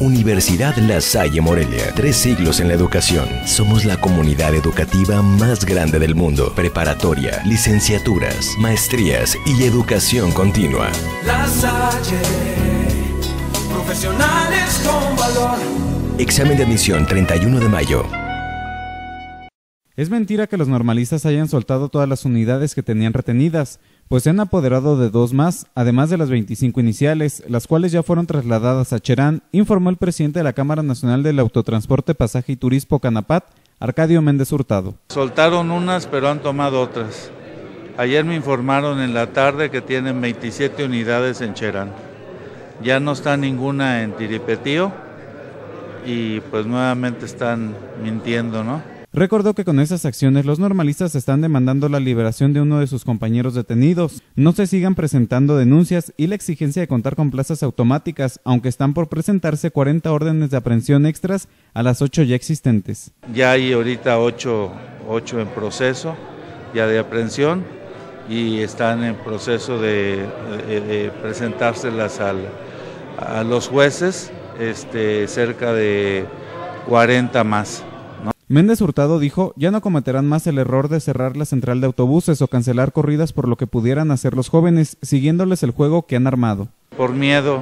Universidad La Salle Morelia, 3 siglos en la educación. Somos la comunidad educativa más grande del mundo. Preparatoria, licenciaturas, maestrías y educación continua. La Salle, profesionales con valor. Examen de admisión 31 de mayo. Es mentira que los normalistas hayan soltado todas las unidades que tenían retenidas, pues se han apoderado de 2 más, además de las 25 iniciales, las cuales ya fueron trasladadas a Cherán, informó el presidente de la Cámara Nacional del Autotransporte, Pasaje y Turismo Canapat, Arcadio Méndez Hurtado. Soltaron unas, pero han tomado otras. Ayer me informaron en la tarde que tienen 27 unidades en Cherán. Ya no está ninguna en Tiripetío y pues nuevamente están mintiendo, ¿no? Recordó que con esas acciones los normalistas están demandando la liberación de uno de sus compañeros detenidos, no se sigan presentando denuncias y la exigencia de contar con plazas automáticas, aunque están por presentarse 40 órdenes de aprehensión extras a las 8 ya existentes. Ya hay ahorita 8 en proceso ya de aprehensión y están en proceso de presentárselas a los jueces, cerca de 40 más. Méndez Hurtado dijo, ya no cometerán más el error de cerrar la central de autobuses o cancelar corridas por lo que pudieran hacer los jóvenes, siguiéndoles el juego que han armado. Por miedo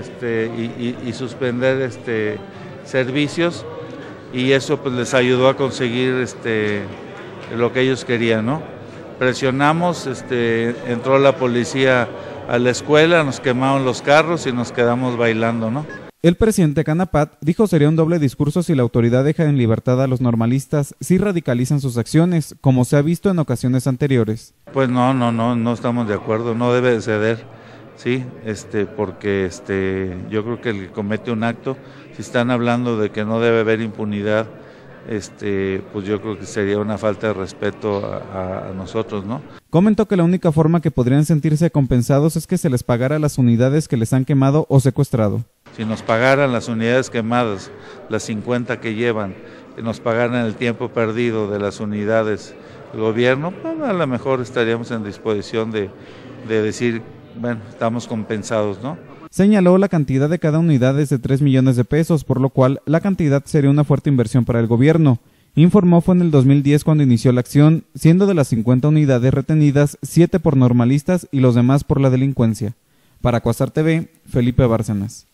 y suspender servicios, y eso pues les ayudó a conseguir lo que ellos querían, ¿no? Presionamos, entró la policía a la escuela, nos quemaron los carros y nos quedamos bailando, ¿no? El presidente Canapat dijo sería un doble discurso si la autoridad deja en libertad a los normalistas si radicalizan sus acciones, como se ha visto en ocasiones anteriores. Pues no estamos de acuerdo, no debe de ceder, sí, porque yo creo que el que comete un acto, si están hablando de que no debe haber impunidad, pues yo creo que sería una falta de respeto a nosotros, ¿no? Comentó que la única forma que podrían sentirse compensados es que se les pagara las unidades que les han quemado o secuestrado. Si nos pagaran las unidades quemadas, las 50 que llevan, que nos pagaran el tiempo perdido de las unidades del gobierno, pues a lo mejor estaríamos en disposición de decir, bueno, estamos compensados, ¿no? Señaló la cantidad de cada unidad es de 3 millones de pesos, por lo cual la cantidad sería una fuerte inversión para el gobierno. Informó fue en el 2010 cuando inició la acción, siendo de las 50 unidades retenidas, 7 por normalistas y los demás por la delincuencia. Para Cuasar TV, Felipe Bárcenas.